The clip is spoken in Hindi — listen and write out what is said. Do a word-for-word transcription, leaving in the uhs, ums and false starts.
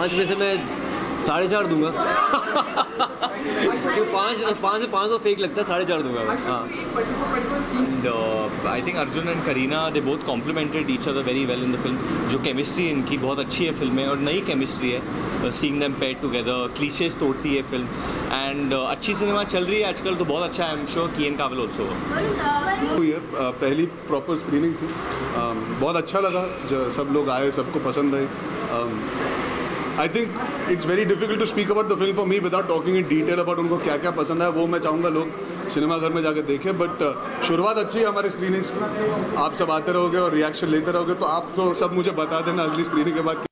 पाँच में से मैं साढ़े चार दूंगा। तो पाँच पाँच से पाँच तो फेक लगता है, साढ़े चार दूंगा। हाँ। And uh, I think Arjun and Kareena, they both complemented each other very well in the film. जो केमिस्ट्री इनकी बहुत अच्छी है फिल्म में, और नई केमिस्ट्री है, seeing them paired together, cliches तोड़ती है फिल्म, एंड uh, अच्छी सिनेमा चल रही है आजकल, तो बहुत अच्छा है। आई एम श्योर किएन काबिल ऑल्सो। ये पहली प्रॉपर स्क्रीनिंग थी, बहुत अच्छा लगा, जो सब लोग आए, सबको पसंद आई। I think it's very difficult to speak about the film for me without talking in detail about उनको क्या क्या पसंद है। वो मैं चाहूँगा लोग सिनेमाघर में जाके देखें, बट uh, शुरुआत अच्छी है हमारी स्क्रीनिंग्स की। आप सब आते रहोगे और रिएक्शन लेते रहोगे, तो आप तो सब मुझे बता देना अगली स्क्रीनिंग के बाद